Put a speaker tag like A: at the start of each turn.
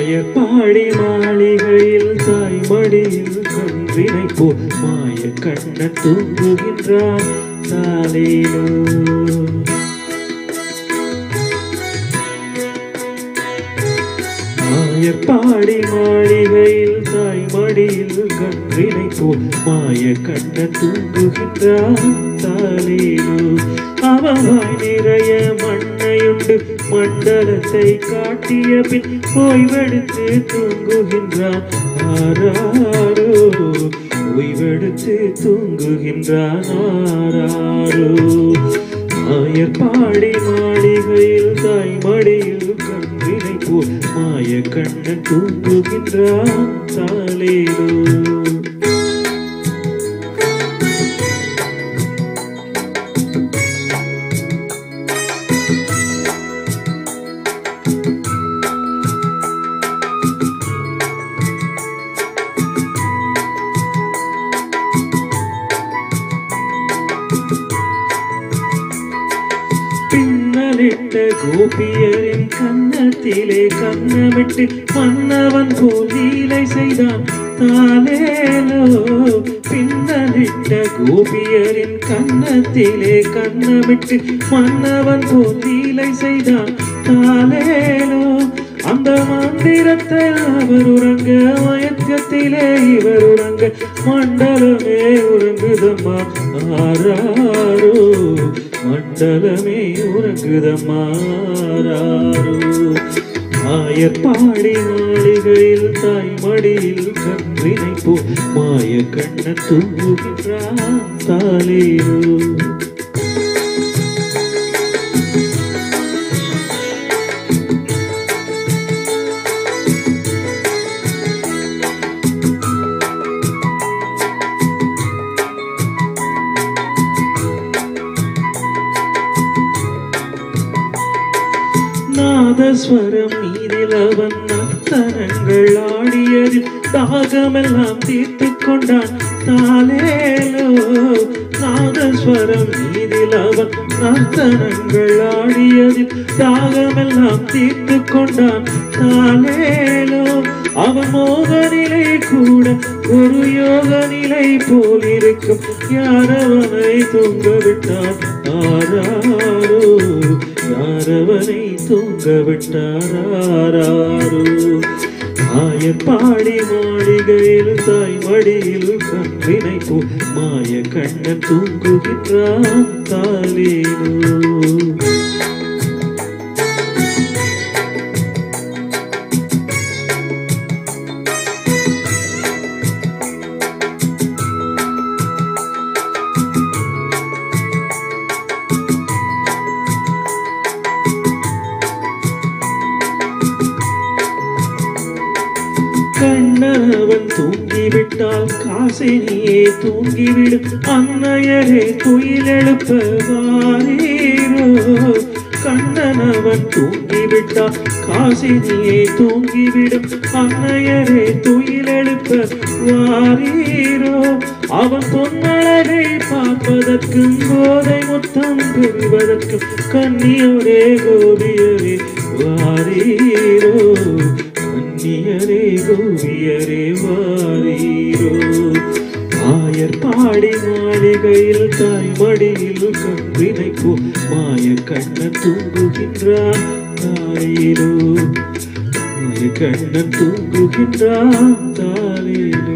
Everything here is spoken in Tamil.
A: மாயப்பாடி மாளிகையில் தாய்மடியில் கன்றினை போல் மாய கண்ண தூங்குகின்றான் தாலேலோ. மாயப்பாடி மாளிகையில் தாய்மடியில் கன்றினை போல் மாய கண்ண தூங்குகின்றான் தாலேலோ. அவவாய் நிறைய மண்ணையுண்டு மண்டலத்தை காட்டிய பின் ஓய்வெடுத்து தூங்குகின்றான் ஆராரோ. ஓய்வெடுத்து தூங்குகின்றான் ஆராரோ. மாயப்பாடி மாளிகையில் தாய்மடியில் கன்றினை போல் மாய கண்ணன் தூங்குகின்றான் தாலேலோ. பின்னலிட்ட கோபியரின் கன்னத்திலே கன்னமிட்டு மன்னவன் போல் லீலை செய்தான் தாலேலோ. பின்னலிட்ட கோபியரின் கன்னத்திலே கன்னமிட்டு மன்னவன் போல் லீலை செய்தான் தாலேலோ. அந்த மந்திரத்தை அவர் உறங்க மயக்கத்திலே இவர் உறங்க மண்டலமே உறங்குதம்மா ஆராரோ. மண்டலமே உறங்குதம்மா ஆராரோ. மாயப்பாடி மாளிகையில் தாய்மடியில் கன்றினை போல் மாய கண்ண தூங்குகின்றான் தாலேலோ. நாதஸ்வரம் மீதில் அவன் நர்த்தனங்கள் ஆடியதில் தாகமெல்லாம் தீர்த்து கொண்டான் தாலேலோ. நாதஸ்வரம் மீதில் அவன் நர்த்தனங்கள் ஆடியதில் தாகமெல்லாம் தீர்த்து கொண்டான் தாலேலோ. அவன் மோக நிலை கூட ஒரு யோக நிலை போல் இருக்கும் யாரவனை தூங்க விட்டான் ஆராரோ. யாரவனை தூங்க விட்டாராரோ. மாயப்பாடி மாளிகையில் தாய்மடியில் கன்றினை போல் மாய கண்ண தூங்குகின்றான் தாலேலோ. கண்ணவன் தூங்கிவிட்டால் காசினியே தூங்கிவிடும் அன்னையரே துயிலெழுப்ப வாரீரோ. கண்ணனவன் தூங்கிவிட்டால் காசினியே தூங்கிவிடும் அன்னையரே துயிலெழுப்ப வாரீரோ. அவன் பொன்னழகை பார்ப்பதற்கும் போதை முத்தம் பெறுவதற்கும் கன்னியரே கோபியரே வாரீரோ. கன்னியரே கோபியரே வாரீரோ. மாயப்பாடி மாளிகையில் தாய்மடியில் கன்றினை போல் மாய கண்ணன் தூங்குகின்றான் தாலேலோ. மாய கண்ணன் தூங்குகின்றான் தாலேலோ.